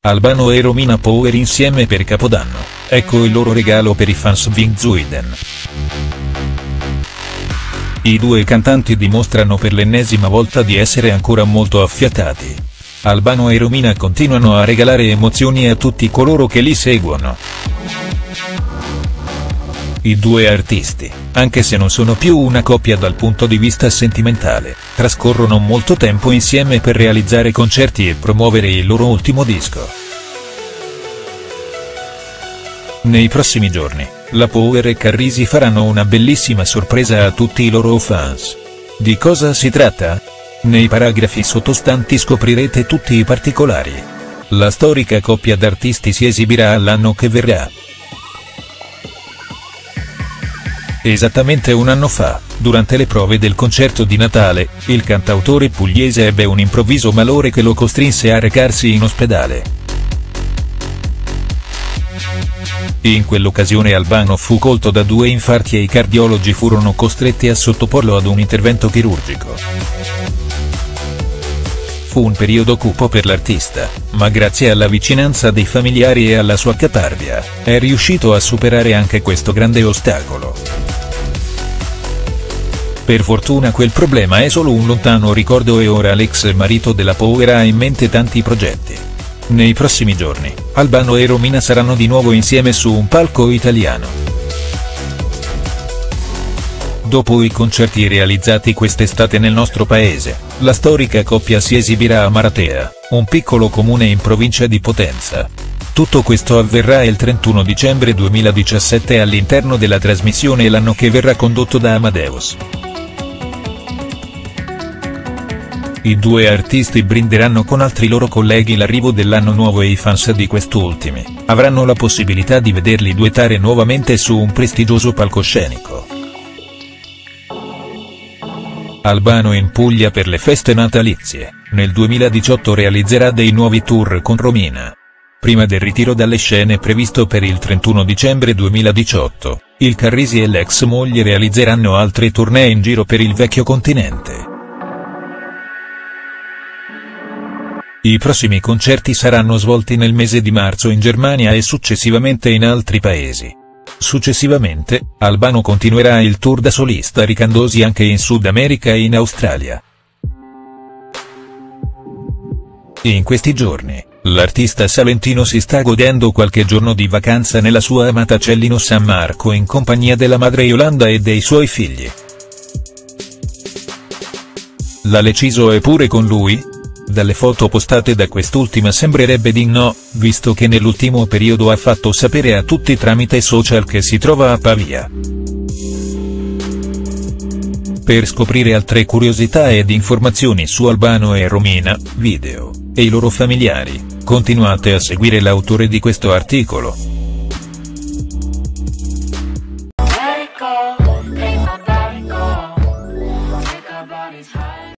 Albano e Romina Power insieme per Capodanno, ecco il loro regalo per i fans di Zuiden. I due cantanti dimostrano per l'ennesima volta di essere ancora molto affiatati. Albano e Romina continuano a regalare emozioni a tutti coloro che li seguono. I due artisti, anche se non sono più una coppia dal punto di vista sentimentale, trascorrono molto tempo insieme per realizzare concerti e promuovere il loro ultimo disco. Nei prossimi giorni, la Power e Carrisi faranno una bellissima sorpresa a tutti i loro fans. Di cosa si tratta? Nei paragrafi sottostanti scoprirete tutti i particolari. La storica coppia d'artisti si esibirà l'anno che verrà. Esattamente un anno fa, durante le prove del concerto di Natale, il cantautore pugliese ebbe un improvviso malore che lo costrinse a recarsi in ospedale. In quell'occasione Albano fu colto da 2 infarti e i cardiologi furono costretti a sottoporlo ad un intervento chirurgico. Fu un periodo cupo per l'artista, ma grazie alla vicinanza dei familiari e alla sua caparbia, è riuscito a superare anche questo grande ostacolo. Per fortuna quel problema è solo un lontano ricordo e ora l'ex marito della Power ha in mente tanti progetti. Nei prossimi giorni, Albano e Romina saranno di nuovo insieme su un palco italiano. Dopo i concerti realizzati quest'estate nel nostro paese, la storica coppia si esibirà a Maratea, un piccolo comune in provincia di Potenza. Tutto questo avverrà il 31 dicembre 2017 all'interno della trasmissione L'anno che verrà condotto da Amadeus. I due artisti brinderanno con altri loro colleghi l'arrivo dell'anno nuovo e i fans di quest'ultimi avranno la possibilità di vederli duettare nuovamente su un prestigioso palcoscenico. Albano in Puglia per le feste natalizie, nel 2018 realizzerà dei nuovi tour con Romina. Prima del ritiro dalle scene previsto per il 31 dicembre 2018, il Carrisi e l'ex moglie realizzeranno altre tournée in giro per il vecchio continente. I prossimi concerti saranno svolti nel mese di marzo in Germania e successivamente in altri paesi. Successivamente, Albano continuerà il tour da solista recandosi anche in Sud America e in Australia. In questi giorni, l'artista salentino si sta godendo qualche giorno di vacanza nella sua amata Cellino San Marco in compagnia della madre Yolanda e dei suoi figli. La Leciso è pure con lui? Dalle foto postate da quest'ultima sembrerebbe di no, visto che nell'ultimo periodo ha fatto sapere a tutti tramite social che si trova a Pavia. Per scoprire altre curiosità ed informazioni su Albano e Romina, video, e i loro familiari, continuate a seguire l'autore di questo articolo.